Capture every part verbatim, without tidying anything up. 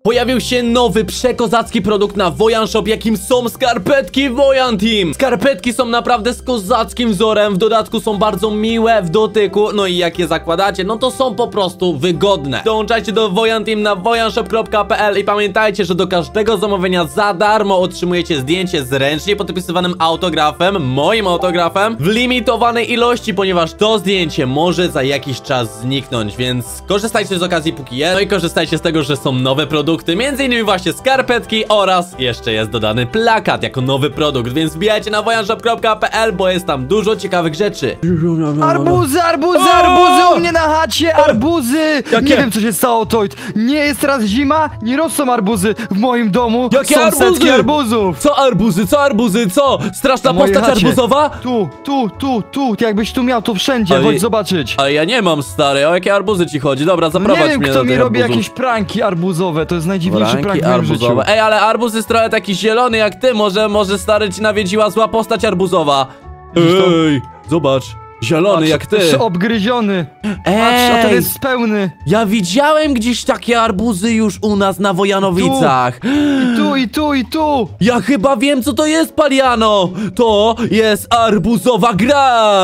Pojawił się nowy, przekozacki produkt na Wojan Shop, jakim są skarpetki Wojan Team. Skarpetki są naprawdę z kozackim wzorem, w dodatku są bardzo miłe w dotyku, no i jak je zakładacie, no to są po prostu wygodne. Dołączajcie do Wojan Team na wojanshop kropka p l i pamiętajcie, że do każdego zamówienia za darmo otrzymujecie zdjęcie z ręcznie podpisywanym autografem, moim autografem, w limitowanej ilości, ponieważ to zdjęcie może za jakiś czas zniknąć, więc korzystajcie z okazji póki jest, no i korzystajcie z tego, że są nowe produkty, między innymi właśnie skarpetki oraz jeszcze jest dodany plakat jako nowy produkt, więc wbijajcie na wojanshop kropka p l, bo jest tam dużo ciekawych rzeczy. Arbuzy, arbuzy, arbuzy u mnie na chacie, arbuzy! Jakie? Nie wiem, co się stało, Toid. Nie jest teraz zima, nie rosną arbuzy w moim domu. Jakie są arbuzy? setki arbuzów. Co arbuzy, co arbuzy, co? Straszna Na mojej postać chacie. arbuzowa? Tu, tu, tu, tu, jakbyś tu miał to wszędzie, Ale- chodź zobaczyć. Ale ja nie mam, stary, o jakie arbuzy ci chodzi? Dobra, No zaprowadź nie wiem, mnie kto do mi tych robi arbuzów. jakieś pranki arbuzowe, to jest najdziwniejszy Pranki prank w moim życiu. arbuzowe. Ej, ale arbuz jest trochę taki zielony jak ty, może, może stary ci nawiedziła zła postać arbuzowa. Widzisz to? Ej, zobacz, zielony Patrz, jak ty. jeszcze obgryziony. Patrz, a ten Ej, jest pełny. ja widziałem gdzieś takie arbuzy już u nas na Wojanowicach. I tu, i tu, i tu. Ja chyba wiem, co to jest, Paliano. To jest arbuzowa gra.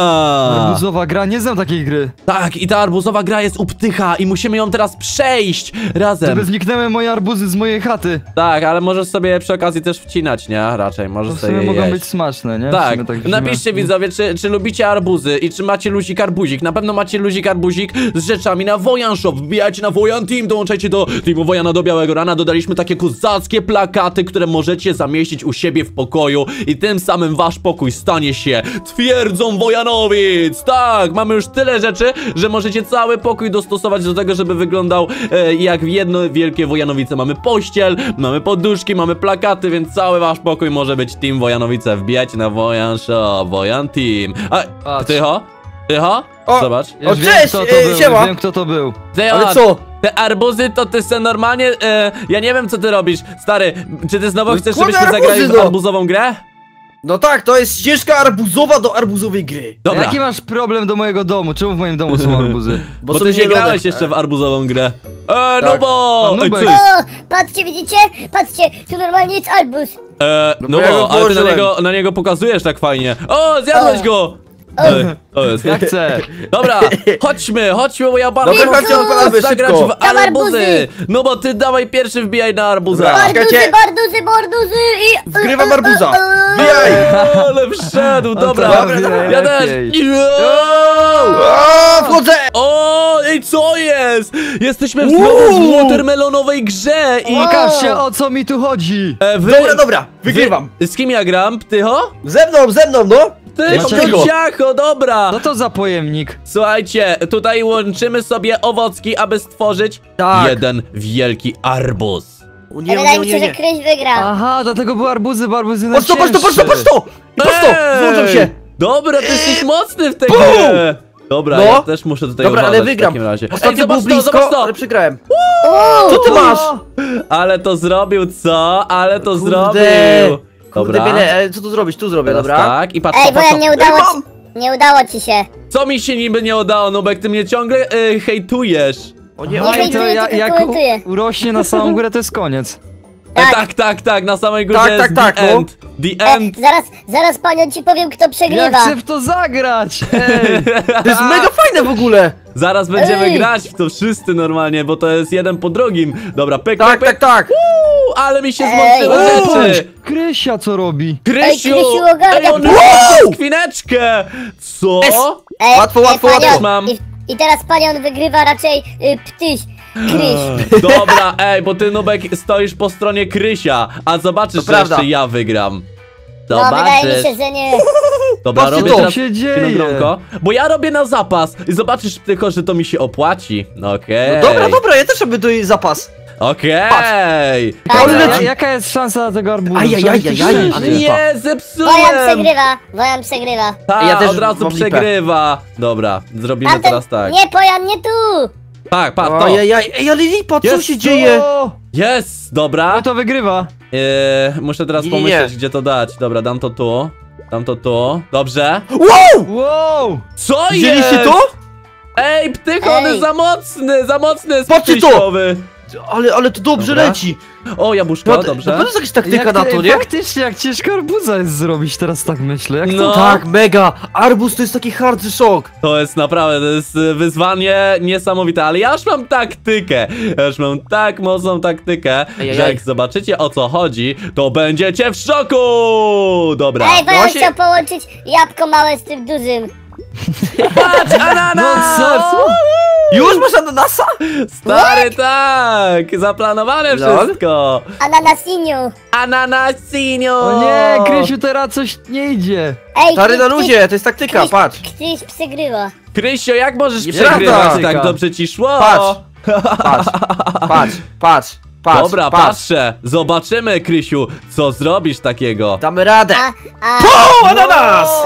Arbuzowa gra, nie znam takiej gry. Tak, i ta arbuzowa gra jest u Ptycha i musimy ją teraz przejść razem. Żeby zniknęły moje arbuzy z mojej chaty. Tak, ale możesz sobie przy okazji też wcinać, nie? Raczej, możesz To w sobie sumie je mogą jeść. być smaczne, nie? W Tak, sumie tak napiszcie widzimy. widzowie, czy, czy lubicie arbuzy i czy macie luzik arbuzik. Na pewno macie luzik arbuzik z rzeczami na Wojan Shop. Wbijajcie na Wojan Team, dołączajcie do Teamu Wojana do Białego Rana. Dodaliśmy takie kozackie plakaty, które możecie zamieścić u siebie w pokoju i tym samym wasz pokój stanie się twierdzą Wojanowic. Tak, mamy już tyle rzeczy, że możecie cały pokój dostosować do tego, żeby wyglądał e, jak jedno wielkie Wojanowice. Mamy pościel, mamy poduszki, mamy plakaty, więc cały wasz pokój może być Team Wojanowice. Wbijajcie na Wojan Shop, Wojan Team. A, Patrz. Tycho? Tycho? O! Zobacz. Już O, wiem, cześć, kto to e, był, siema. wiem, kto to był. Tycho, Ale co? te arbuzy to ty se normalnie, e, ja nie wiem co ty robisz. Stary, czy ty znowu No, chcesz, kładę żebyśmy arbuzy, zagrali w no. arbuzową grę? No tak, to jest ścieżka arbuzowa do arbuzowej gry. Dobra, Jaki masz problem do mojego domu? Czemu w moim domu są arbuzy? bo są ty nie zielone. grałeś jeszcze w arbuzową grę. E, no Tak. bo... A Ej, nubek. co jest? O, patrzcie, widzicie? Patrzcie, tu normalnie jest albus. E, no bo ja bo, go ale ty na położyłem. niego, na niego pokazujesz tak fajnie. O, zjadłeś O. go! Ej, to jest. Ja chcę. Dobra, chodźmy, chodźmy, bo ja bardzo Dobra, bym chodźcie, chciał odpalamy zagrać szybko. w Tam arbuzy. arbuzy. No bo ty dawaj pierwszy wbijaj na arbuza. Dobra. Barduzy, Czekajcie. barduzy, barduzy i... Wgrywam arbuza. e, e, Bijaj! Ale wszedł, dobra. Dobra, dobra, Ja też. lepiej. O, wchodzę! O, ej, co jest? Jesteśmy w Uuu. znowu w watermelonowej grze i... Pokażcie, o co mi tu chodzi. E, wy, Dobra, dobra, wygrywam. Wy, z kim ja gram? Tycho? Ze mną, ze mną, no! Ty, Dlaczego? ciacho, dobra. Co to za pojemnik? Słuchajcie, tutaj łączymy sobie owocki, aby stworzyć Tak. jeden wielki arbuz. O nie, o Wydaje nie, o mi się, nie, że nie. Kryś wygra. Aha, dlatego były arbuzy, bo arbuzy Patrz to, patrz to, patrz to, patrz to! I patrz to! Włączam się! Dobra, ty jesteś mocny w tej Bum! grze. Dobra, No. ja też muszę tutaj Dobra, ale uważać wygram. w takim razie. Ej, Ostatnio zobacz był to, zobacz blisko, to. ale przegrałem. Uuu, Co ty masz? Ale to zrobił, co? Ale to Kurde. zrobił. Kurde, Dobra. biele, e, co tu zrobić? Tu zrobię, Teraz dobra? tak, i patrz, Ej, to, bo patrz ja to. nie udało Ej, ci... Nie udało ci się. Co mi się niby nie udało, Nubek? Ty mnie ciągle y, hejtujesz. O nie, Nie o nie. Ej, to hejtuję, ja, tylko jak komentuję. u- urośnie na samą górę, to jest koniec. Tak, Tak. e, tak, tak, tak, na samej górze Tak, jest tak, tak, the no. end. The E, end. zaraz, zaraz panią ci powiem, kto Ja przegrywa. chcę w to zagrać! Ej. To jest mega fajne w ogóle! Zaraz będziemy Ej. grać w to wszyscy normalnie, bo to jest jeden po drugim. Dobra, pyk, Tak, pyk, tak, pyk. tak! Uuu, ale mi się Ej. złączyły Patrz, rzeczy. Krysia co robi? Krysiu! Krysiu, ogarnia. Ej, on Wow! ma skwineczkę! Co? Es. Ej, Łatwo, ej, łatwo, panią, łatwo. Mam. I, I teraz panią wygrywa raczej y, ptyś. Kryś. Dobra, ej, bo ty, Nubek, stoisz po stronie Krysia, a zobaczysz, To że prawda. jeszcze ja wygram. No, wydaje mi Zobaczysz. się, że nie. Dobra, Patrzcie robię to. teraz Co się dzieje? winogronko, bo ja robię na zapas i zobaczysz tylko, że to mi się opłaci. Okej. No dobra, dobra, ja też robię tutaj zapas. Okej. Tak, Ale no. jaka jest szansa na tego arbuza? Ajajaj, Trzeba mieć ajaj, szczęście. ale- Nie, Wojan zepsułem! przegrywa. Wojan przegrywa. Tak, Ja też od razu mam lipę. przegrywa. Dobra, zrobimy Tamten... teraz tak. Nie, Pojan, nie tu. Tak, patrz, to. Ojej, ej, ale lipa, co Jest się dzieje? O, Jest, dobra. Kto to wygrywa? Eee, muszę teraz Nie, nie, pomyśleć, nie. gdzie to dać. Dobra, dam to tu. Dam to tu. Dobrze. Wow! Wow! Co jest? Widzieliście to? Ej, ptyk, on Ej. jest za mocny, za mocny jest Patrzcie to! ptysiowy. Ale, ale to dobrze Dobra. leci. O, jabłuszko, No, to, dobrze. to jest jakaś taktyka Jak na ty- to, nie? Faktycznie, jak ciężko arbuza jest zrobić, teraz tak myślę. Jak No. to? Tak, mega. Arbuz to jest taki hard szok. To jest naprawdę, to jest y, wyzwanie niesamowite, ale ja już mam taktykę. Ja już mam tak mocną taktykę, Ej, że ej, jak zobaczycie o co chodzi, to będziecie w szoku! Dobra. Ej, bo ja właśnie- chciał połączyć jabłko małe z tym dużym. Patrz, ananas! No co? Już masz ananasa? Stary, tak! Zaplanowane Lol. wszystko! Ananasiniu. Ananasinio! O nie, Krysiu, teraz coś nie idzie. Ej, Stary na ktoś- luzie, to jest taktyka, ktoś- patrz. Ktoś przegrywa. Krysio, jak możesz Nieprawda. przegrywać? Tak dobrze ci szło! Patrz. Patrz, patrz, patrz, patrz. Dobra, patrz. patrzę. Zobaczymy, Krysiu, co zrobisz takiego. Damy radę. A, a... O, ananas!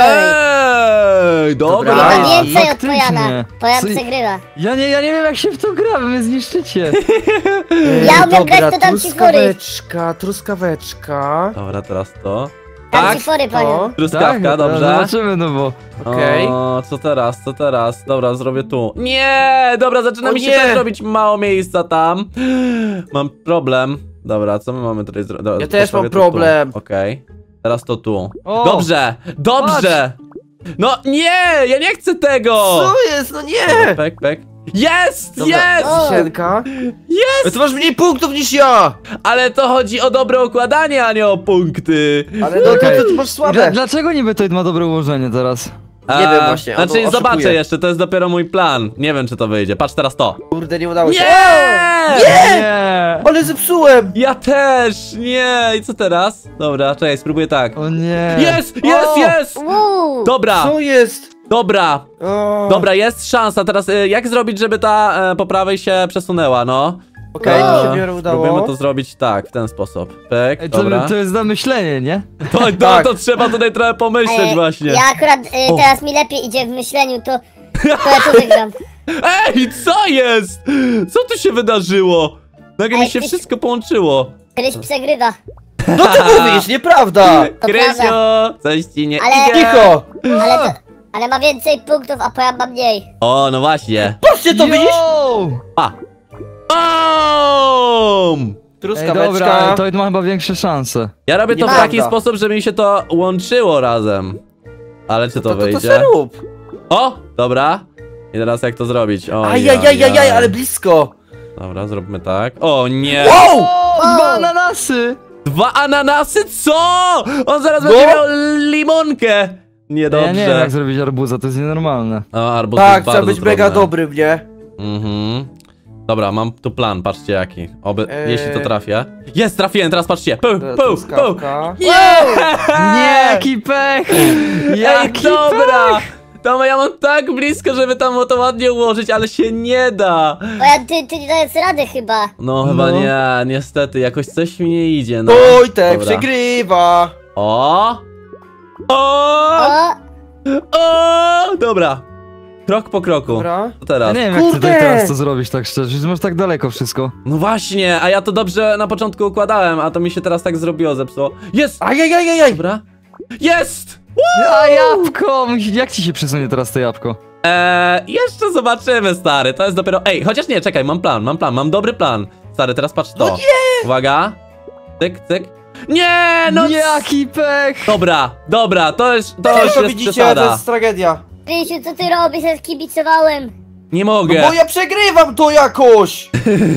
Ej, dobra. Dobra. Chyba Ej, więcej od faktycznie. Pojana. Pojan Co- przegrywa. Ja nie, ja nie wiem jak się w to gra, wy mnie zniszczycie. Ja umiem Dobra, grać, to dam ci fory. truskaweczka, truskaweczka. Dobra, teraz to. Dam Tak, ci fory, To. Pojan. truskawka, Tak, dobrze. Zobaczymy, no bo. Okej. O, co teraz, co teraz? Dobra, zrobię tu. Nie, dobra, zaczyna O mi się nie. też robić mało miejsca tam. Mam problem. Dobra, co my mamy tutaj zrobić? Ja też mam problem. Okej. Teraz to tu. O, Dobrze, dobrze. No nie, ja nie chcę tego. Co jest? No nie! Pek, pek. Jest, Dobra, jest! O. Zisienka. Jest! Ty masz mniej punktów niż ja! Ale to chodzi o dobre układanie, a nie o punkty. Ale no Okej. to, to ty masz Dla, słabe. dlaczego niby to ma dobre ułożenie teraz? Nie wiem właśnie, on Znaczy, oszukuje. zobaczę jeszcze, to jest dopiero mój plan. Nie wiem, czy to wyjdzie. Patrz teraz to. Kurde, nie udało się. Nie! Nie! Ale zepsułem! Ja też! Nie! I co teraz? Dobra, czekaj, spróbuję tak. O nie! Jest! Jest! O! Jest! Uuu. Dobra! Co jest? Dobra! O. Dobra, jest szansa. Teraz y, jak zrobić, żeby ta e, po prawej się przesunęła, no? Okej, E, mi się w miarę udało. Spróbujemy to zrobić tak, w ten sposób. Pyk, Ej, to, dobra. to jest na myślenie, nie? To, to, Tak. to trzeba tutaj trochę pomyśleć Ej, właśnie. Ja akurat y, O. teraz mi lepiej idzie w myśleniu, to, to ja to wygram. Ej, co jest? Co tu się wydarzyło? Nagle mi Ej, się ty- wszystko połączyło. Kryś przegrywa. No ty mówisz, nieprawda! To Krysio, coś ci nie Ale- idzie. Cicho! Ale, to, ale ma więcej punktów, a Pojan ma mniej. O, no właśnie. Patrzcie to, widzisz? Yo! A. Bum! Ej, Truskaweczka. dobra, to ma chyba większe szanse. Ja robię to w Nieprawda. taki sposób, żeby mi się to łączyło razem. Ale czy to, to, to, to wyjdzie? se rób. O, dobra. I teraz jak to zrobić? O, Ajajajajaj, ale blisko. Dobra, zróbmy tak. O nie! Wow! O, dwa ananasy! Dwa ananasy? Co? On zaraz No. będzie miał limonkę. Ja Niedobrze. nie wiem jak zrobić arbuza, to jest nienormalne. O, arbuz Tak, jest trzeba bardzo być mega trudne. dobrym, nie? Mhm. Dobra, mam tu plan, patrzcie jaki. Oby, Eee. jeśli to trafię. Jest, trafiłem, teraz patrzcie. Pu, Dobra, pu, pu. truskawka. Nie! Nie, jaki pech! Ej, Jaki dobra! pech! To ja mam tak blisko, żeby tam to ładnie ułożyć, ale się nie da. Pojan, ty, ty nie dajesz rady chyba. No chyba No. nie, niestety, jakoś coś mi nie idzie, no. Oj, tak, Dobra. przegrywa. O! O! O, O! Dobra. Krok po kroku. Dobra. Co teraz? Ja nie wiem jak Kurde! tutaj teraz to zrobić tak szczerze, że masz tak daleko wszystko. No właśnie, a ja to dobrze na początku układałem, a to mi się teraz tak zrobiło, zepsuło. Jest! Ajajajajaj. Dobra. Jest! A jabłko! Jak ci się przesunie teraz to jabłko? Eee, jeszcze zobaczymy, stary, to jest dopiero... Ej, chociaż nie, czekaj, mam plan, mam plan, mam dobry plan. Stary, teraz patrz to. No nie! Uwaga. Cyk, cyk. Nie, no... Jaki pech! Dobra, dobra, to jest, to To już co jest widzicie, to przesada. jest tragedia. Krysiu, co ty robisz? Ja skibicowałem. Nie No mogę. bo ja przegrywam to jakoś!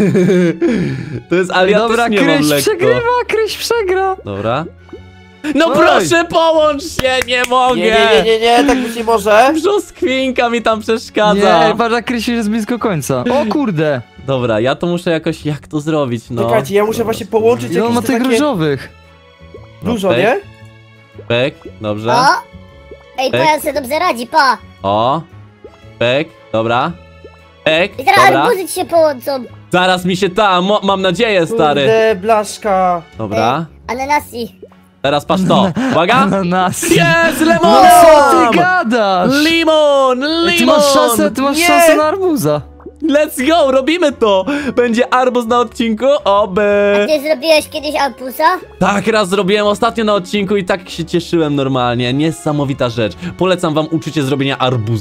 To jest, ale ja Dobra, też nie mam Kryś lekko. przegrywa, Kryś przegra! Dobra. No Oj. proszę, połącz się, nie mogę. Nie, nie, nie, nie, nie, tak być nie może. Brzoskwinka mi tam przeszkadza. Nie, patrz jak Kryś jest blisko końca. O kurde! Dobra, ja to muszę jakoś, jak to zrobić, no. Czekajcie, ja muszę właśnie połączyć Ile on jakieś ma te tych takie... różowych? Dużo, Pyk, nie? Pyk, dobrze. O! Ej, Ej. Pojan sobie dobrze radzi, pa. O. Pyk, dobra. Pyk, I teraz dobra. arbuzy ci się połączą. Zaraz mi się ta, mo mam nadzieję, stary. Kurde, blaszka. Dobra. Ananasi. Teraz patrz to. Uwaga. Ananas! Jest, No lemon! co ty gadasz? Limon, limon! Ej, Ty masz szansę, ty masz Nie! szansę na arbuza. Let's go, robimy to! Będzie arbuz na odcinku, oby! Ty zrobiłeś kiedyś arbuza? Tak, raz zrobiłem ostatnio na odcinku i tak się cieszyłem normalnie. Niesamowita rzecz. Polecam wam uczycie zrobienia arbuza.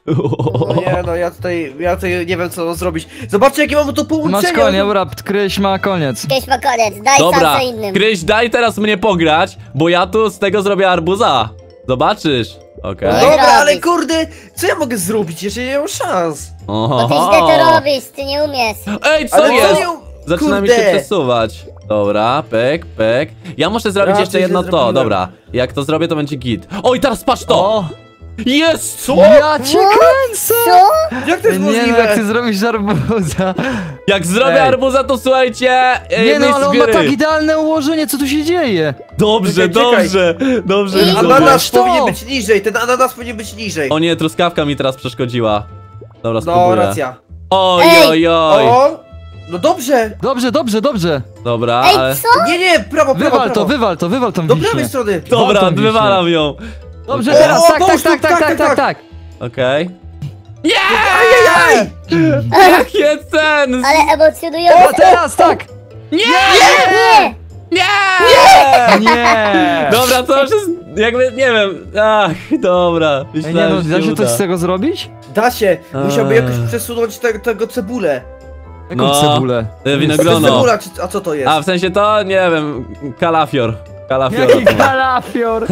No nie, no ja tutaj, ja tutaj nie wiem co mam zrobić. Zobaczcie jakie mamy to połączenie. Masz koniec, dobra, Kryś ma koniec. Kiedyś ma koniec, daj Dobra, szansę innym. Kryś, daj teraz mnie pograć, bo ja tu z tego zrobię arbuza. Zobaczysz. Okej. Nie Dobra, ale zrobisz. kurde, co ja mogę zrobić, jeżeli nie mam szans? Bo ty źle to robisz, ty nie umiesz. Ej, co Ale co jest? nie... Zaczyna mi Kurde. się przesuwać. Dobra, pyk, pyk. Ja muszę zrobić Ja jeszcze coś jedno nie to, zrobiłem. dobra. Jak to zrobię, to będzie git. Oj, teraz patrz to! O, Jest! Co? ja cię kręcę! Co? Jak to jest Nie no, możliwe? jak ty zrobisz arbuza. Jak zrobię Ej. arbuza, to słuchajcie, ej, Nie no, mistrz ale on ma gry. tak idealne ułożenie, co tu się dzieje? Dobrze, Czekaj, czekaj. dobrze, dobrze. I- widzowie. Ananas to. powinien być niżej, ten ananas powinien być niżej. O nie, truskawka mi teraz przeszkodziła. Dobra, No, spróbuję. racja. Oj, Ej. oj, oj. O! No dobrze! Dobrze, dobrze, dobrze. Dobra, ale... Ej, co? Nie, nie, prawo, prawo, Wywal to, prawo. wywal to, wywal tą Do wiśnię. prawej strony. Dobra, Wal tą wiśnię. wywalam ją. Dobrze, O, teraz, tak, tak, połóż tu, tak, tak, tak, tak, tak, tak, tak. Okej. Nie! Ajajaj! Jakie ten! Ale emocjonujące. O, teraz, tak. Nie! Nie! Nie! Nie. Dobra, to już jest jakby, nie wiem. Ach, dobra. Ej, nie Myślałem, no, że da się uda. coś z tego zrobić? Da się, musiałby Eee. jakoś przesunąć te, tego cebulę. Jaką No. cebulę? E, To jest Winogrono. cebula, czy, a co to jest? A, w sensie to, nie wiem, kalafior. Kalafior. Jaki kalafior.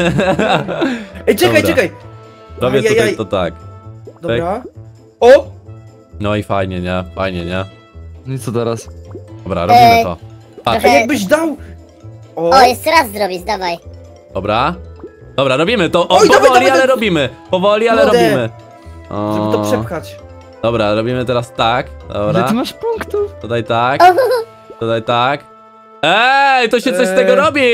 Ej, czekaj, Dobra. czekaj! Robię Ajajaj. tutaj to tak. Dobra. O! No i fajnie, nie? Fajnie, nie? No i co teraz? Dobra, robimy Ej. to. Patrz, A jakbyś dał... O! O, jeszcze raz zrobisz, dawaj. dobra. Dobra, robimy to. O, Oj, dawaj, powoli, dawaj, ale dawaj. robimy. Powoli, ale Kurde. robimy. O. Żeby to przepchać. Dobra, robimy teraz tak. Ile Dobra. ty masz punktów? Tutaj tak. O, Tutaj tak. Ej, to się coś z Eee. tego robi!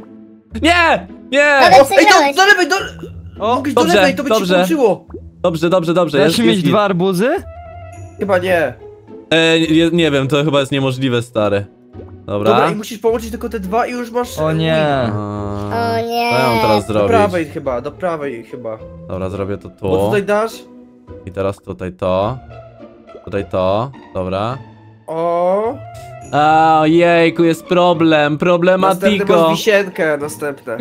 Nie! Nie! Dobra. O, ej, do, do lewej, do... O, Mogłeś do dobrze, lewej, to by dobrze. ci połączyło. Dobrze, dobrze, dobrze. Dasz Jest, mieć jest git. dwa arbuzy? Chyba nie. E, nie, nie wiem, to chyba jest niemożliwe, stary. Dobra. Dobra, i musisz połączyć tylko te dwa i już masz... O nie. A, O nie. Co ja mam teraz Do zrobić? prawej chyba, do prawej chyba. Dobra, zrobię to Bo tu. tutaj dasz... I teraz tutaj to. Tutaj to. Dobra. O... A, ojejku, jest problem. Następny Problematiko. masz wisienkę, następne.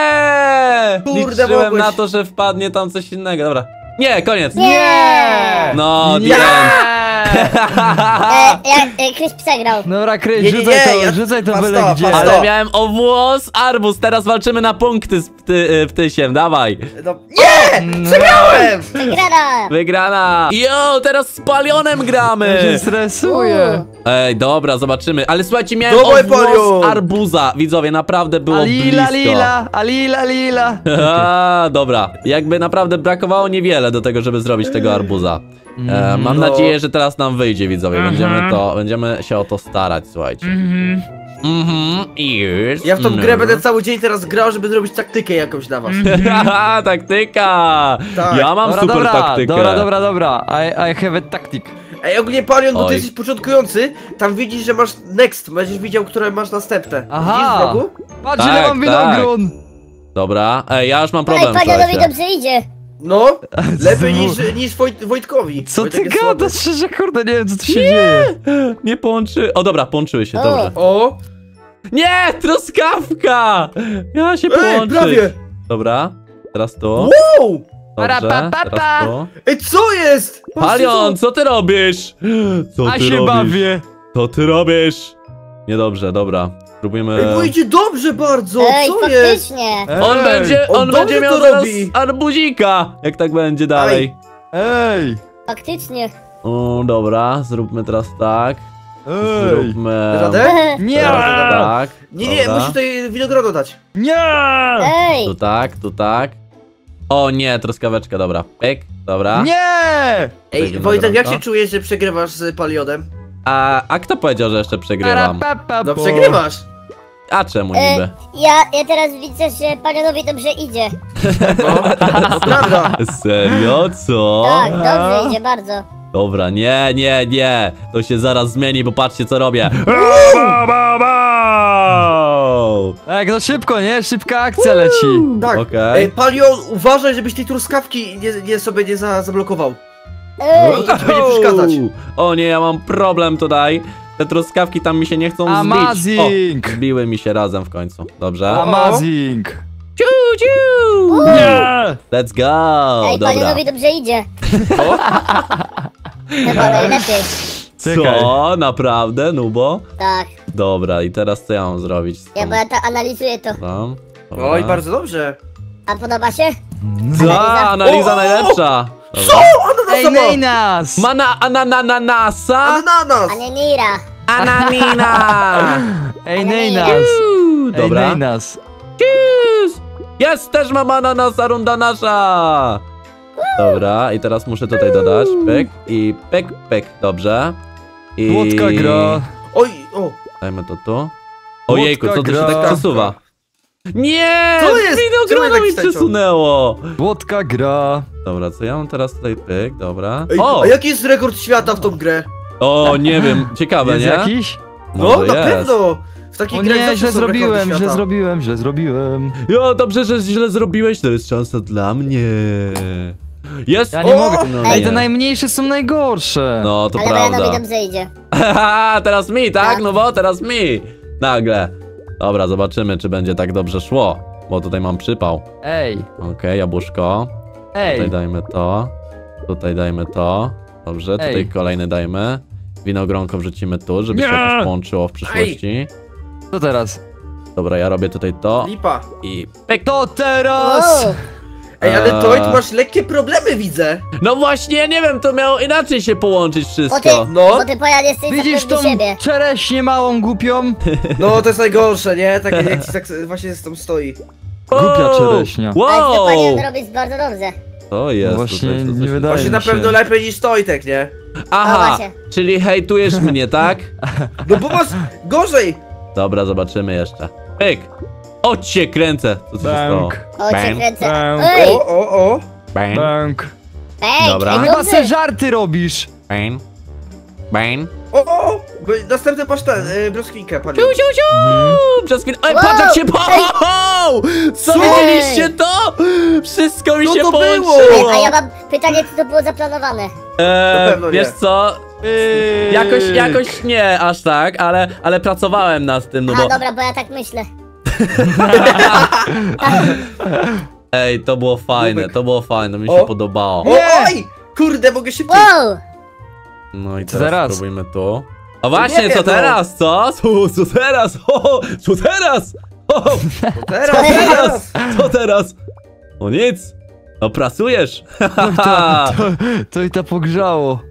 Nie! Kurde, Liczyłem mogłeś. na to, że wpadnie tam coś innego. Dobra. Nie, koniec. Nie! No, Nie! the end. E, jak e, Kryś przegrał. Dobra, Nie, Kryś, nie, rzucaj nie, to, ja- rzucaj to Pas byle to, gdzie. pas Ale to. miałem o włos arbuz, teraz walczymy na punkty z pty, ptysiem, dawaj. No, nie! Przegrałem! Przegrana. Wygrana. Jo, teraz z palionem Ja gramy. się stresuję. Ej, dobra, zobaczymy. Ale słuchajcie, miałem Dawaj, o włos Palion. arbuza. Widzowie, naprawdę było Alila, blisko. lila, alila, lila. A, dobra. Jakby naprawdę brakowało niewiele do tego, żeby zrobić tego arbuza. E, mam no. nadzieję, że teraz nam wyjdzie, widzowie. Będziemy to, będziemy się o to starać, słuchajcie. Mhm, już. Ja w tą no. grę będę cały dzień teraz grał, żeby zrobić taktykę jakąś dla was. Haha, taktyka! Tak. Ja mam Dobra, super dobra, taktykę. dobra, dobra, dobra. I, I have a tactic. Ej, ogólnie Palion, bo Oj. ty jesteś początkujący, tam widzisz, że masz next, będziesz widział, które masz następne. Aha. Widzisz w rogu? Patrz, Tak, ile mam tak. winogron. Dobra, ej, ja już mam Ej, problem, Panianowi słuchajcie. dobrze idzie. No, lepiej niż, niż Wojt, Wojtkowi. Co Wojtek ty jest słaby. gadasz, szczerze, kurde, nie wiem, co tu się dzieje. Nie połączy... O, dobra, połączyły się, O. dobrze. O! Nie, truskawka! Ja się Ej, połączyć. prawie! Dobra, teraz tu. Wow! Dobrze, Parapapapa. teraz tu. Ej, co jest? Patrzcie Palion, to. co ty robisz? Co A ty się robisz? bawię. Co ty robisz? Niedobrze, dobra. Spróbujmy... Ej, bo idzie dobrze bardzo, Ej, co jest? faktycznie. On Ej, będzie, on on dobrze będzie miał to zaraz robi. arbuzika, jak tak będzie dalej. Ej, Faktycznie. O, dobra, zróbmy teraz tak. ej. Zróbmy... Radę? Nie, Tak, Nie, nie, dobra. musisz tutaj winogrono dać. nie. Ej, Tu tak, tu tak. O nie, truskaweczka, dobra. Pyk, dobra. Nie. Ej, Wejdziemy Wojtek, do jak grona. się czujesz, że przegrywasz z Palionem? A, a kto powiedział, że jeszcze przegrywam? Parapapa, No po. przegrywasz! A czemu e, niby? ja, ja teraz widzę, że Panianowi dobrze idzie. No, to prawda. Serio? Co? Tak, dobrze idzie, bardzo. Dobra, nie, nie, nie. To się zaraz zmieni, bo patrzcie co robię. Jak to szybko, nie? Szybka akcja leci. Tak. Okej. Ej, Palion, uważaj, żebyś tej truskawki nie, nie sobie nie za, zablokował. Ej, No to ci będzie przeszkadzać. O nie, ja mam problem tutaj. Te truskawki tam mi się nie chcą zbić. Amazing. O, zbiły mi się razem w końcu. Dobrze. A- Amazing. ciu. Nie! Let's go! Ej, Dobra. Palionowi dobrze idzie. Chyba najlepiej. Czekaj. Co? Naprawdę, Nubo? Tak. Dobra, i teraz co ja mam zrobić? z Ja, tą- bo ja tak analizuję to. Dobra. Dobra. Oj, bardzo dobrze. A podoba się? Za, analiza O, o, o! najlepsza! Dobra. Co? Ej, Ananasa ma! Neynas! Mana anananasa! Ananas! A nie Nira. Ananina! Ej, Ej, Neynas! Uuu, Ej, Dobra. Neynas! Yes! Jest, też mam ananasa, runda nasza! Dobra, i teraz muszę tutaj dodać. Pyk i pyk, pyk. Dobrze. I... Słodka gra. Oj, o! Dajmy to tu. Ojejku, co tu się gra. tak przesuwa? Nie! Co jest? Winogrona Czemu tak mi tańczą? przesunęło! Słodka gra. Dobra, co ja mam teraz tutaj? Pyk, dobra. Ej, O! a jaki jest rekord świata w tą grę? O, nie wiem, ciekawe, Jest nie? jakiś? No, Może na jest. pewno! W takiej O grach nie, zawsze źle są rekordy zrobiłem, źle świata. zrobiłem, źle zrobiłem. Jo, dobrze, że źle zrobiłeś, to jest szansa dla mnie. Jest! Ja nie O! mogę. No Ej, nie. te najmniejsze są najgorsze. No, to Ale Palionowi prawda. dobrze idzie. Haha, teraz mi, tak? Tak. No bo teraz mi. Nagle. Dobra, zobaczymy, czy będzie tak dobrze szło. Bo tutaj mam przypał. Ej, Okej, jabłuszko. Tutaj ej. dajmy to. Tutaj dajmy to. Dobrze, tutaj Ej. kolejny dajmy. Winogronko wrzucimy tu, żeby się Nie! jakoś połączyło w przyszłości. Co teraz? Dobra, ja robię tutaj to Lipa. i pyk. To teraz! O, Ej, ale Eee. Toid, masz lekkie problemy, widzę. No właśnie, ja nie wiem, to miało inaczej się połączyć bo ty, wszystko. No. bo ty Pojan jesteś Widzisz za tą pewny siebie. czereśnię małą głupią? No, to jest najgorsze, nie? Tak jak ci tak właśnie z tą stoi. Głupia Wow! czereśnia. Ale to Wow! Palion robi bardzo dobrze. To jest No właśnie, tutaj, co- co nie się- wydaje Właśnie mi na się. pewno lepiej niż Tojtek, nie? No Aha, właśnie. czyli hejtujesz mnie, tak? No bo masz gorzej! Dobra, zobaczymy jeszcze. Pyk! O cię kręcę! Co tu się stało? Bank, O, cię Bang. kręcę. Bang. Ej, O, o, o! Bang, bank. ej, Dobra. ej, Chyba dobrze. se żarty robisz. bang, bang. O, o! Bo następny masz ten, y, brzoskwinkę, panie. Ciu, ciu, ciu! Przez chwilę... Ej, Wow! patrz jak się po... Co, Co? widzieliście to? Wszystko mi Co się to było? Ej, połączyło! a ja mam pytanie, co to było zaplanowane? Eee, Na pewno wiesz nie. co? Pyk. Jakoś, jakoś nie aż tak, ale, ale pracowałem nad tym, no A, bo... dobra, bo ja tak myślę. Ej, to było fajne, Nubek. to było fajne, mi się O. podobało. O, Nie! oj! Kurde, mogę szybciej. Wow! No i Co teraz, teraz? spróbujmy tu. A właśnie, Nie co wiem, no. teraz, co? Co, co teraz? O, co teraz? O, Teraz, co teraz! teraz? Co teraz? O nic. No pracujesz. To, to i to pogrzało.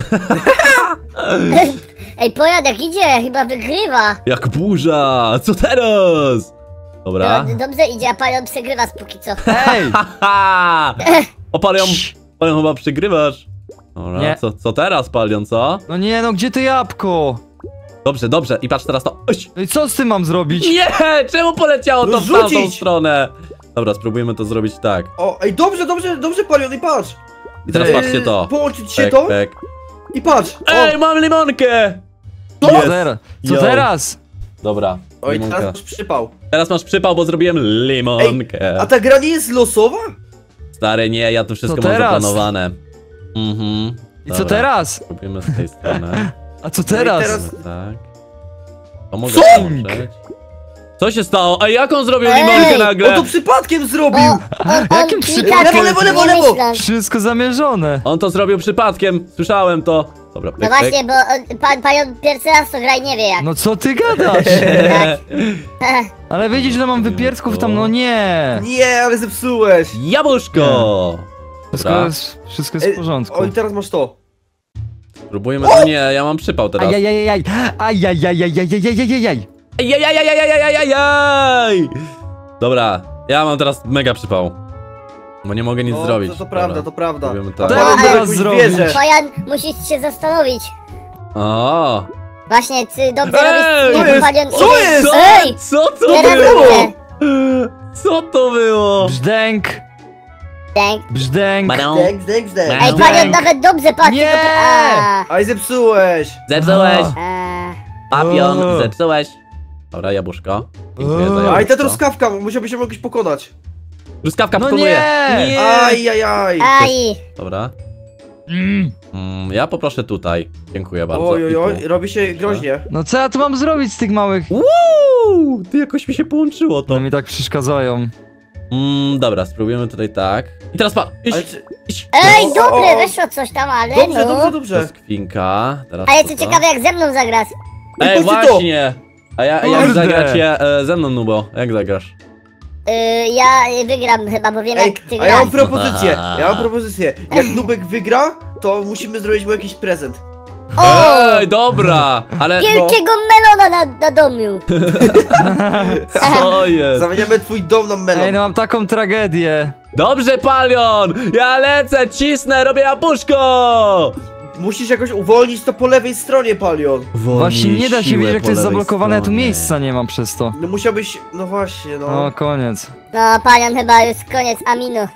Ej, Pojan jak idzie, chyba wygrywa. Jak burza. Co teraz? Dobra. No, dobrze idzie, a Palion przegrywa póki co. Ej! Haha. O, Palion, Palion chyba przegrywasz. Dobra, Nie. co, co teraz, Palion, co? No nie, no gdzie to jabłko? Dobrze, dobrze. I patrz teraz to. Oś. No i co z tym mam zrobić? Nie! Czemu poleciało No to w tamtą rzucić! stronę? Dobra, spróbujmy to zrobić tak. O, ej, dobrze, dobrze, dobrze, palion, i patrz! I teraz Ej, patrzcie to. Połączyć się Pek, to pek. i patrz! O, Ej, mam limonkę! Co Jest. teraz? Co Yo. teraz? Dobra, oj, limonka. teraz masz przypał. Teraz masz przypał, bo zrobiłem limonkę. A ta gra nie jest losowa? Stary, nie, ja tu wszystko Co mam teraz? zaplanowane. Mhm. I co teraz? Robimy z tej strony. A co No i teraz? teraz- Tak. To mogę Co? połączyć. Co się stało? Ej, jak on zrobił Ej! limonkę On nagle? to przypadkiem O, zrobił! on, on Jakim klika, przypadkiem? Lewo, lewo, lewo, nie lewo! myśląc. Wszystko zamierzone. On to zrobił przypadkiem, słyszałem to. Dobra, pyk, No pyk. właśnie, bo on, pan, Palion pierwszy raz to gra i nie wie jak. No co ty gadasz? Tak. Ale widzisz, że mam wypiertków tam, no nie. Nie, ale zepsułeś! Jabłuszko! Wszystko Dobra, jest, wszystko jest Ej, w porządku. oj, teraz masz to. spróbujmy. No nie, ja mam przypał teraz. Ajajajajaj, ajajajajajajajajajaj. Jajajajajajajajaj! Dobra, ja mam teraz mega przypał. Bo nie mogę nic No, zrobić. To, to prawda, Dobra. to prawda. Robimy A tak. palion No, ma ale jakąś zrobić. wieżę. Pojan, musisz się zastanowić. O! Właśnie, czy dobrze Ej, robisz to jest- Palion... co jest? Co? Ej! Co to Teraz było? dobrze. Co to było? Brzdęk, Dang. brzdęk. Zdek, zdek, zdek. Ej, Ej, Dang. Palion nawet dobrze patrzy. Nie! To... A, Aj, zepsułeś! Zepsułeś! a. Papion, O. zepsułeś. Dobra, jabłuszko. Dziękuję za O. jabłuszko. Aj, ta truskawka, musiałby się jakoś pokonać. Truskawka No pokonuje. nie! Nie! Aj, aj, aj. Aj. Dobra. Mm. Mm, ja poproszę tutaj. Dziękuję bardzo. Oj, oj, I tu. oj, robi się groźnie. No co ja tu mam zrobić z tych małych? Uuu, ty jakoś mi się połączyło to. No mi tak przeszkadzają. Mm, dobra, spróbujemy tutaj tak. I teraz pa. Iść, Ale czy... iść. Ej, O, o, dobre, o. weszło coś tam, ale Dobrze, no. dobrze, To dobrze. jest kwinka. Teraz Ale to co to. ciekawe, jak ze mną zagrasz. Ej, Patrzcie to. właśnie! A ja, jak Kurde. zagracie e, ze mną, Nubo? Jak zagrasz? Yy, ja wygram chyba, bo wiem Ej, jak ty a ja mam grasz. propozycję, ja mam propozycję. Jak Nubek wygra, to musimy zrobić mu jakiś prezent. O! Ej, dobra! Ale Wielkiego melona na, na domu. co jest? Zamieniamy twój dom na melon. Ej, no mam taką tragedię. Dobrze, Palion! Ja lecę, cisnę, robię jabłuszko! Musisz jakoś uwolnić to po lewej stronie, Palion. Właśnie nie da się siłę wiedzieć, jak po to jest lewej zablokowane, ja tu stronie. miejsca nie mam przez to. No musiałbyś, no właśnie, no. No, koniec. No, panion chyba już koniec aminu.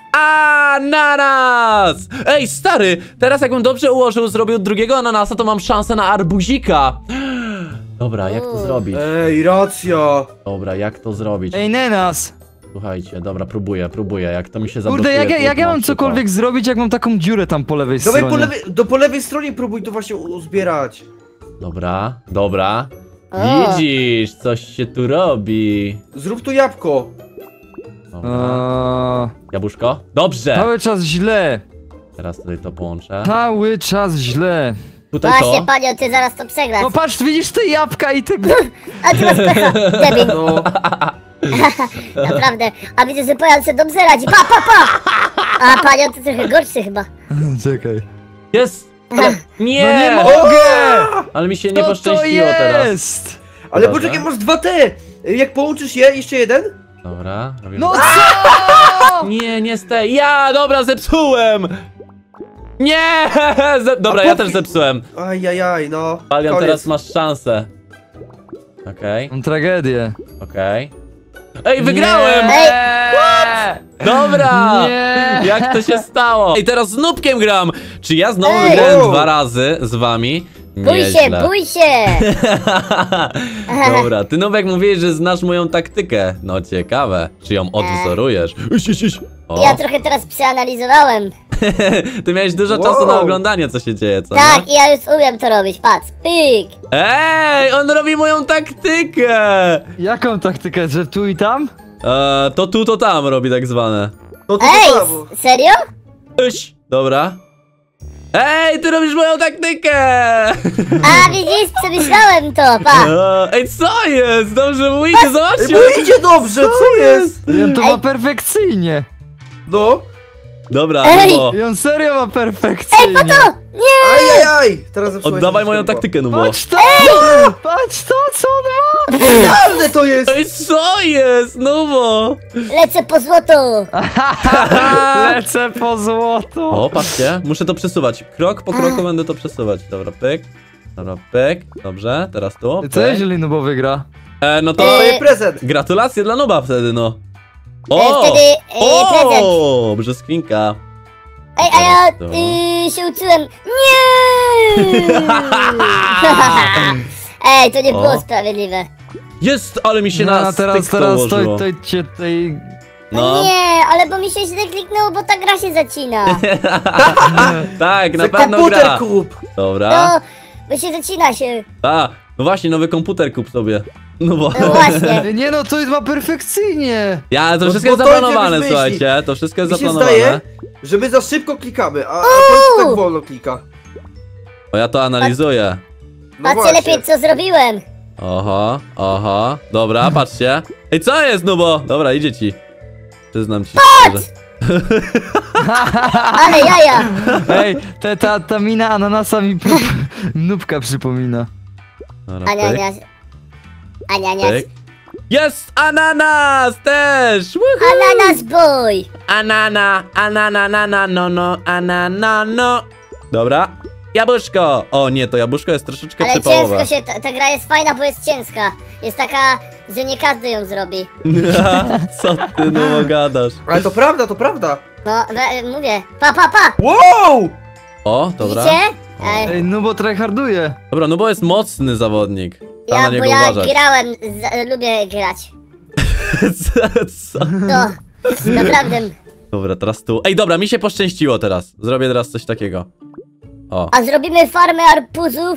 Ananas! Ej, stary, teraz jakbym dobrze ułożył, zrobił drugiego ananasa, to mam szansę na arbuzika. Dobra, jak to zrobić? Ej, racja. Dobra, jak to zrobić? Ej, Nenas! Słuchajcie, dobra, próbuję, próbuję, jak to mi się zablokuje. Kurde, jak, ja- to jak ja mam mam przypał. cokolwiek zrobić, jak mam taką dziurę tam po lewej Dawaj po stronie? lewej, do po lewej stronie próbuj to właśnie uzbierać. Dobra, dobra. O. Widzisz, coś się tu robi. Zrób tu jabłko. Dobra. Eee, Jabłuszko? Dobrze! cały czas źle. Teraz tutaj to połączę. Cały czas źle. Tutaj Właśnie, to. panion, ty zaraz to przegrasz. No patrz, widzisz te jabłka i te... A ty masz pecha, debil. No. Naprawdę. A widzę, że panion sobie dobrze radzi. Pa, pa, pa! A panion to trochę gorszy chyba. Czekaj. Jest! Ale... Nie! No nie mogę! Ale mi się nie Co to poszczęściło teraz. jest? Ale Dobra. poczekaj, masz dwa te. Jak połączysz je, jeszcze jeden? Dobra, robimy. No co? Nie, nie z tej. Ja, dobra, zepsułem! Nie! Ze... Dobra, A ja po- też zepsułem. Ajajaj, no. Palion, Koniec. teraz masz szansę. Okej, Mam tragedię. okej. Ej, wygrałem! Nie! Dobra! Nie! Jak to się stało? I teraz z Nubkiem gram! Czy ja znowu Ej! wygrałem Wow. dwa razy z wami? Bój się, Nieźle. bój się! Dobra, ty Nubek mówiłeś, że znasz moją taktykę. No ciekawe, czy ją odwzorujesz? Iś, iś, iś. O, Ja trochę teraz przeanalizowałem. ty miałeś dużo Wow. czasu na oglądanie, co się dzieje, co Tak, nie? i ja już umiem to robić. Patrz, pyk! Ej, on robi moją taktykę! Jaką taktykę, że tu i tam? E, to tu, to tam robi tak zwane. No to Ej, brawo. s- serio? Iś, dobra. Ej, ty robisz moją taktykę! A widzisz, przemyślałem to, pa! E, Ej, co jest? Dobrze mówicie, Ej, zobaczcie! bo idzie dobrze, co jest? I on to ma Ej. perfekcyjnie. No. Dobra, Ej! Nubo. I on serio ma perfekcyjnie. To! Nie! Ajajaj. Teraz zepsułeś Oddawaj mi moją światło. taktykę, Nubo. Patrz to! Patrz to, co on ma! Idealne to jest. Ej, co jest, Nubo? Lecę po złoto! Lecę po złoto. O, patrzcie, muszę to przesuwać. Krok po kroku będę to przesuwać. Dobra, pyk. Dobra, pyk. Dobrze, teraz tu. Co pyk. jeżeli Nubo wygra? E, no to Dostaję prezent. gratulacje dla Nuba wtedy, no. E, O! wtedy e, prezent. O! Brzoskwinka. Ej, a ja To. y, się uczyłem. Nie! Ej, to nie było O. sprawiedliwe. Jest, ale mi się No, na a teraz, styk to teraz to, ułożyło. to cię tutaj... No, Nie, ale bo mi się źle kliknęło, bo ta gra się zacina. tak, na Za pewno komputer gra. kup. Dobra. No, bo się zacina się. A, no właśnie, nowy komputer kup sobie. No bo... No właśnie. Nie no, to ma perfekcyjnie. Ja, to No wszystko jest spokojnie, zaplanowane, myśli. słuchajcie. To wszystko jest Mi się zaplanowane. zdaje, że my za szybko klikamy, a, a to tak wolno klika. O, ja to analizuję. No Patrzcie właśnie. lepiej, co zrobiłem. Oho, oho. Dobra, patrzcie. Ej, co jest, no bo? Dobra, idzie ci. Przyznam ci szczerze. Ale jaja. Ej, te, ta, ta mina ananasa mi nubka przypomina. Dobra, Ania, pyk, Ania. Ania, Ania. pyk. Jest ananas też! Woohoo! Ananas boy. Anana, anana, nana, no, no, anana, no. Dobra. Jabłuszko! O nie, to jabłuszko jest troszeczkę Ale przypałowe. ciężko się, ta, ta gra jest fajna, bo jest ciężka. Jest taka, że nie każdy ją zrobi. Co ty no gadasz? Ale to prawda, to prawda. No, we- mówię. Pa, pa, pa. Wow! O, dobra. Widzicie? E, Ej, Nubo tryharduje. Dobra, no bo jest mocny zawodnik. Trzeba ja, na bo niego ja uważać. grałem, z, lubię grać. Co? No, naprawdę. Dobra, teraz tu. Ej, dobra, mi się poszczęściło teraz. Zrobię teraz coś takiego. O. A zrobimy farmę arbuzów?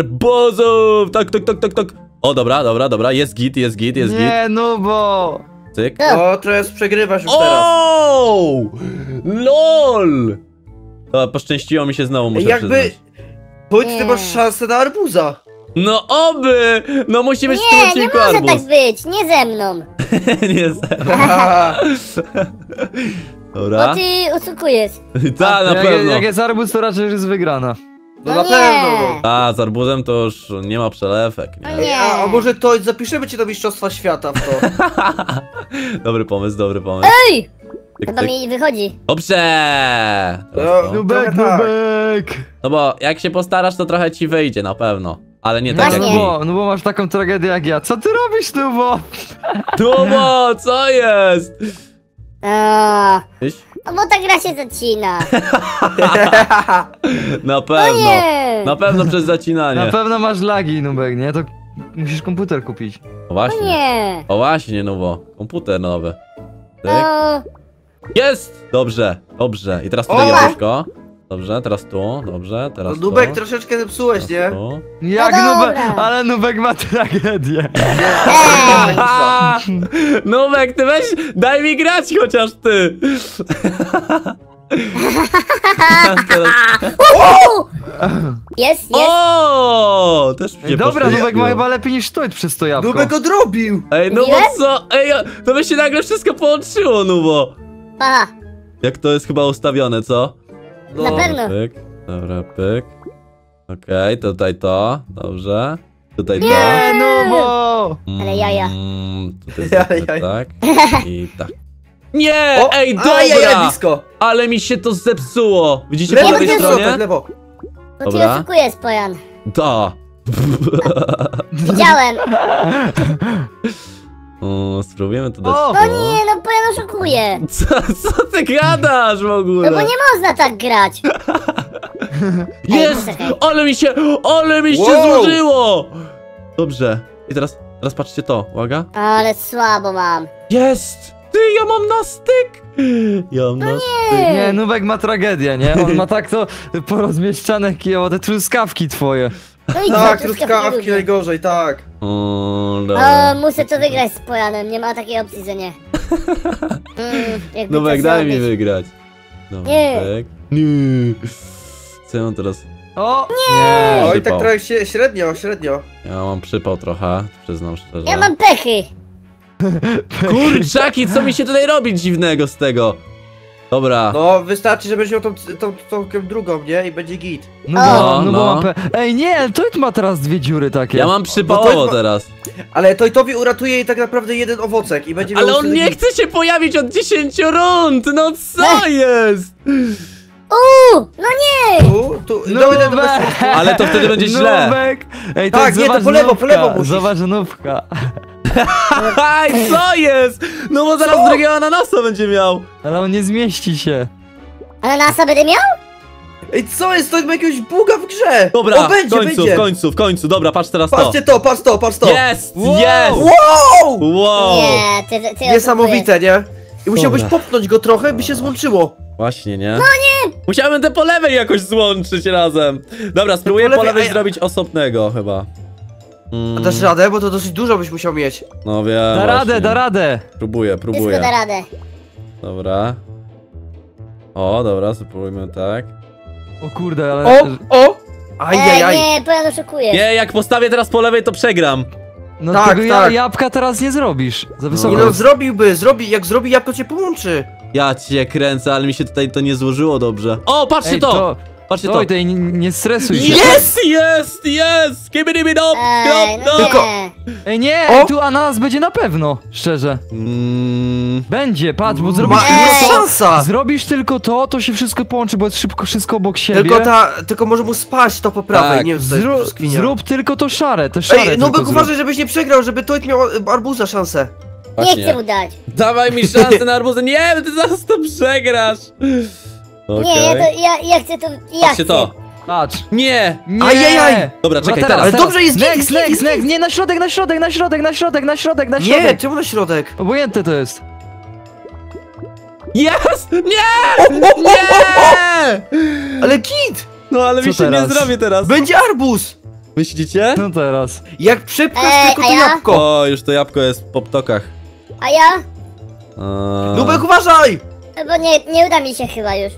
Arbuzów! Tak, tak, tak, tak, tak. O, dobra, dobra, dobra. Jest git, jest git, jest git. Nie, Nubo. Cyk. No. No, teraz przegrywasz już teraz. O! LOL! O, poszczęściło mi się znowu, muszę Jakby... przyznać. Powiedz, ty Nie. masz szansę na arbuza. No oby! No musi być w tym Nie, nie odcinku może arbuz. tak być, nie ze mną. Nie ze- Bo Dobra. ty oszukujesz. Ta, na jak, pewno. jak jest arbuz, to raczej już jest wygrana. No, No na nie. pewno. A, z arbuzem to już nie ma przelewek. No Nie? nie. A, a może to zapiszemy cię do Mistrzostwa Świata w to. Dobry pomysł, dobry pomysł. Ej! Tyk, Chyba tyk. mi wychodzi. Dobrze! Teraz No, to. Nubek, Trochę tak. Nubek! No bo jak się postarasz, to trochę ci wyjdzie na pewno. Ale nie tak jak Właśnie. mi. Nubo, no bo masz taką tragedię jak ja. Co ty robisz, Nubo? Tubo, co jest? A, Tyś? no bo ta gra się zacina. Na No pewno. nie. Na pewno przez zacinanie. Na pewno masz lagi, Nubek, nie? To musisz komputer kupić. O No właśnie. nie. O właśnie, no bo komputer nowy. Tyk. No, Jest! Dobrze, dobrze. I teraz O! tutaj jabłuszko. Dobrze, teraz tu, dobrze, No, teraz Nubek, tu. troszeczkę zepsułeś, nie? Tu. Jak No Nubek? dobra. Ale Nubek ma tragedię. ej. A, Nubek, ty weź, daj mi grać chociaż ty. Teraz... Uuu! Jest, jest. O, też mi się Dobra, poszło. Nubek ma chyba lepiej niż Toid przez to jabłko. Nubek odrobił! Ej, no bo Mówiłem? co? Ej, to by się nagle wszystko połączyło, no bo. Aha, Jak to jest chyba ustawione, co? No. na pewno. Pyk, dobra, pyk. Okej, tutaj to, dobrze. Tutaj to. Nie, Nubo! Ale jaja. Mm, tutaj Jaja, zróbmy jaja. tak. I tak. Nie! O, Ej, ajajaj, dobra! blisko! Ale mi się to zepsuło! Widzicie Lewo, po lewej to lewo, stronie? tak, lewo. Bo ty Dobra. oszukujesz, Pojan. Da! Widziałem. O, spróbujemy to dać. O! No nie, no Pojan oszukuje. Co, co ty gadasz w ogóle? No bo nie można tak grać. Jest! Ej, poczekaj. Ale mi się, ale mi się Wow! złożyło! Dobrze. I teraz, teraz patrzcie to, uwaga. Ale słabo mam. Jest! Ty, ja mam na styk! Ja mam na styk. Nie, Nubek ma tragedię, nie? On ma tak to porozmieszczane kieło, te truskawki twoje. No i co, Tak, truskawki truskawki lubię. najgorzej, tak. O, O, dobra. muszę to wygrać z Pojanem, nie ma takiej opcji, że nie. Mm, jakby Nubek, to daj mi zrobić. wygrać. Dobra, Nie. tak. Nie. Co ja mam teraz? O! Nie! Oj, Przypał. tak trochę się, średnio, średnio. Ja mam przypał trochę, przyznam szczerze. Ja mam pechy. Kurczaki, co mi się tutaj robi dziwnego z tego? Dobra. No, wystarczy, że będziesz miał tą, tą, tą, tą drugą, nie? I będzie git. Nubo, No, Nubo no. ma pe... Ej, nie, Toid ma teraz dwie dziury takie. Ja mam Bo to przypałowo jest- teraz. Ale to i tobie uratuje jej tak naprawdę jeden owocek i będzie miał Ale on wtedy nie git. chce się pojawić od dziesięciu rund! No co jest? Uuu, no nie. Tu, tu, no, idę do was. Ale to wtedy będzie źle. Nubek! Ej, Tak, Toid, nie, to zobacz po lewo, po Nubka, lewo musisz. Zobacz Nubka. Aj, co jest? No bo zaraz Co? drugiego ananasa będzie miał. Ale on nie zmieści się. Ale NASA będę miał? Ej, co jest? To ma jakiegoś buga w grze! Dobra, o, będzie, w końcu, będzie. w końcu, w końcu. Dobra, patrz teraz to. Patrzcie to, patrz to, patrz to! Jest, Wow. jest! Wow! Wow! Nie, ty, ty oszukujesz. Niesamowite, nie? I musiałbyś Dobra. popchnąć go trochę, by się złączyło. Właśnie, nie? No nie! Musiałem te po lewej jakoś złączyć razem. Dobra, spróbuję po po lewej, lewej a ja- zrobić osobnego chyba. Mm, A dasz radę? Bo to dosyć dużo byś musiał mieć. no wiem, Da właśnie. radę, da radę. Próbuję, Wszystko próbuję. da radę. Dobra. O, dobra, spróbujmy tak. O kurde, ale... O, o! Ej, Ajajaj. nie, Pojan oszukuje. Nie, jak postawię teraz po lewej, to przegram. No Tak, tego ja, tak. jabłka teraz nie zrobisz. Za wysoko Nie no, jest. zrobiłby, zrobi, jak zrobi jabłko cię połączy. Ja cię kręcę, ale mi się tutaj to nie złożyło dobrze. O, patrzcie Ej, to! to... Patrzcie to! Oj, tej nie, nie stresuj się. Jest, jest, jest! Kibidibidop, Ej, no stop, Tylko- stop. nie. Ej, nie, O! tu ananas będzie na pewno, szczerze. Mm, Będzie, patrz, bo zrobisz Ma, Ej. jest tylko to, szansa! zrobisz tylko to, to się wszystko połączy, bo jest szybko wszystko obok siebie. Tylko ta, tylko może mu spaść to po prawej, Tak. nie wiem co to jest Zrób, brzoskwinia. zrób tylko to szare, te szare Ej, tylko Nubek, zrób. uważaj, żebyś nie przegrał, żeby Toid miał e, arbuza szansę. Nie właśnie. chcę mu dać. Dawaj mi szansę na arbuzę. Nie, ty zaraz to przegrasz. Okej. Nie, ja, to, ja, ja chcę to, ja Patrzcie chcę. to. Patrz. Nie. Nie! Ajajaj. Dobra, czekaj, teraz. Ale dobrze, jest git, next, jest git, next, jest next, git. nie, na środek, na środek, na środek, na środek, na środek, na Nie, środek. czemu na środek? Obojętne to jest. Jest! Nie! Nie! Ale git! No ale Co mi się teraz? nie zrobi teraz. Będzie arbuz! Myślicie? No teraz. Jak przepchasz Ej, tylko a to ja? jabłko. O, już to jabłko jest po ptokach. A ja? Eee... Nubek, uważaj! No bo nie, nie uda mi się chyba już.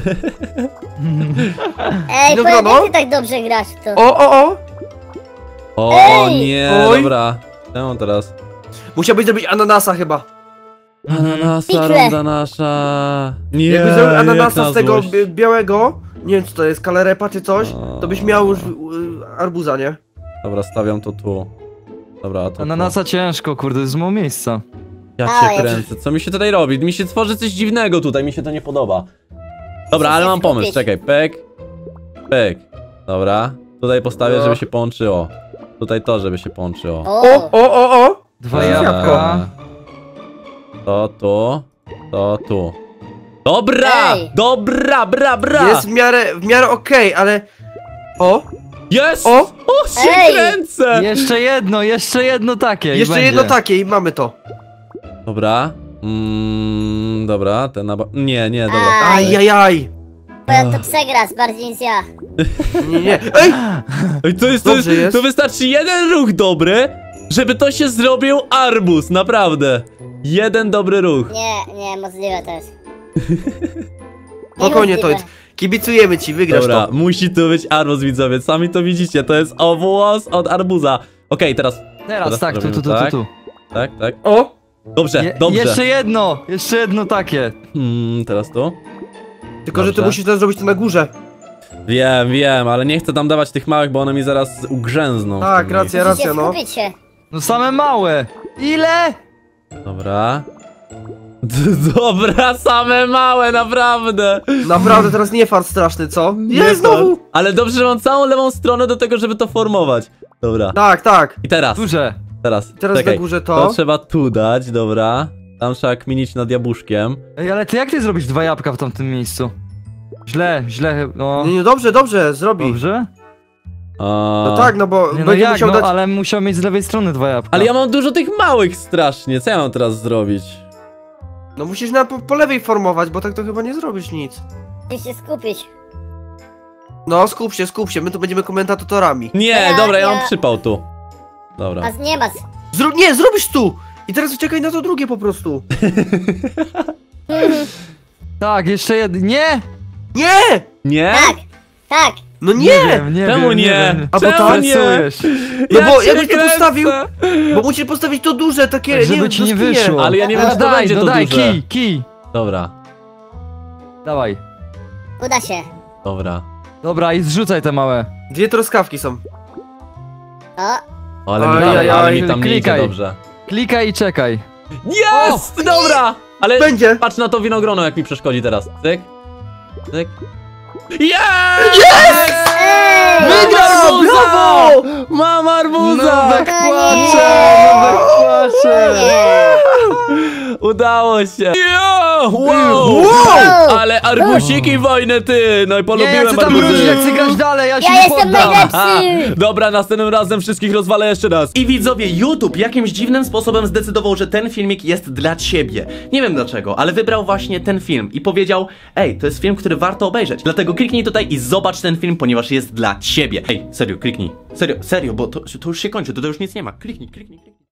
Ej, Dobra, powiem, no. jak ty tak dobrze grasz w to. O, o, o! O Ej! nie, Oj. dobra. Czemu teraz? Musiałbyś zrobić ananasa chyba. Ananasa, Pikle. runda nasza. Nie, Jakbyś zrobił jak ananasa na z tego złość. bi- białego, nie wiem co to jest, kalerepa czy coś, to byś miał już y, arbuza, nie? Dobra, stawiam to tu. Dobra, a to Ananasa ciężko, kurde, jest mało miejsca. tu. Ja A, cię ja- kręcę, co mi się tutaj robi? Mi się tworzy coś dziwnego tutaj, mi się to nie podoba. Dobra, Muszę ale się mam pomysł, skupić. czekaj, pek, pek. Dobra, tutaj postawię, No. żeby się połączyło. Tutaj to, żeby się połączyło. O, O, o, o, o! Dwa Eee, jabłka. To tu, to tu. Dobra! Ej. Dobra, bra, bra! Jest w miarę, w miarę okej, ale... O! Jest! O! O, się Ej. kręcę! Jeszcze jedno, jeszcze jedno takie i Jeszcze będzie. jedno takie i mamy to. Dobra. Mm, dobra, ten na... Nie, nie, dobra. Aj. Ajajaj! powiem, to przegrasz bardziej niż ja. Nie, nie. Ej! Ej, to jest, to Dobrze jest, jest. to wystarczy jeden ruch dobry, żeby to się zrobił arbuz, naprawdę. Jeden dobry ruch. Nie, nie, możliwe to jest. Spokojnie to Niemożliwe. jest. Kibicujemy ci, wygrasz Dobra, to. musi to być arbuz, widzowie, sami to widzicie, to jest owłos od arbuza. Okej, teraz, Teraz Teraz tak, tu, tu, robimy tu, tu, tak. tu. tak, tak. O! Dobrze, Je, dobrze. Jeszcze jedno, jeszcze jedno takie. Hmm, teraz tu. Tylko, że ty Dobrze. musisz teraz zrobić to na górze. Wiem, wiem, ale nie chcę tam dawać tych małych, bo one mi zaraz ugrzęzną. w Tak, tym racja, Musicie racja, no. skupić się. No same małe. Ile? miejscu. Dobra. Dobra, same małe, naprawdę. Naprawdę teraz nie fart straszny, co? Nie Jest znowu! Ale dobrze, że mam całą lewą stronę do tego, żeby to formować. Dobra. Tak, tak. I teraz, Duże. teraz, Teraz czekaj. na górze to. To trzeba tu dać, dobra. Tam trzeba kminić nad jabłuszkiem. Ej, ale ty jak ty zrobisz dwa jabłka w tamtym miejscu? Źle, źle, no. Nie, nie, dobrze, dobrze, zrobi. Dobrze? A... No tak, no bo Nie, no będzie jak, musiał no, dać... ale musiał mieć z lewej strony dwa jabłka. Ale ja mam dużo tych małych strasznie, co ja mam teraz zrobić? No musisz na po, po lewej formować, bo tak to chyba nie zrobisz nic. Musisz się skupić. No, skup się, skup się, my tu będziemy komentatorami. Nie, Ja- dobra, ja ja- mam przypał tu. Dobra. A nie masz. Zrób, nie, zrobisz tu! I teraz czekaj na to drugie po prostu. Tak, jeszcze jedno. Nie! Nie! Nie? Tak, tak. No nie! Nie wiem, nie Czemu wiem, nie? wiem. A bo Czemu tak? nie? Stresujesz. No Ja bo cię jakbyś to kręcę. postawił, bo musisz postawić to duże, takie, Żeby nie ci nie brzoskwinie. wyszło. Ale ja nie wiem, No czy to daj, będzie no to daj, duże. kij, kij. Dobra, Dawaj. Uda się. dobra. Dobra, i zrzucaj te małe. Dwie truskawki są. O, O, ale, mi Aj, tam, aj, ale aj. mi tam nie idzie Klikaj. dobrze. Klikaj i czekaj. Jest! Dobra! Ale Będzie! patrz na to winogrono, jak mi przeszkodzi teraz. Cyk. Cyk. Jest! Ej! Mam Wygrał! arbuza! Brawo! Mam arbuza! Nubek No płacze, nie. Nubek płacze. Nie. Udało się! Jo! Wow! Wow! Ale arbusiki wojny ty! No i Nie, ja polubiłem chcę tam arbuzy. wrócić, jak chcę grać dalej, ja się Ja nie jestem poddam. najlepszy! Dobra, następnym razem wszystkich rozwalę jeszcze raz. I widzowie, YouTube jakimś dziwnym sposobem zdecydował, że ten filmik jest dla ciebie. Nie wiem dlaczego, ale wybrał właśnie ten film i powiedział: ej, to jest film, który warto obejrzeć. Dlatego kliknij tutaj i zobacz ten film, ponieważ jest dla ciebie. Ej, serio, kliknij. Serio, serio, bo to, to już się kończy, to, to już nic nie ma. Kliknij, kliknij, kliknij.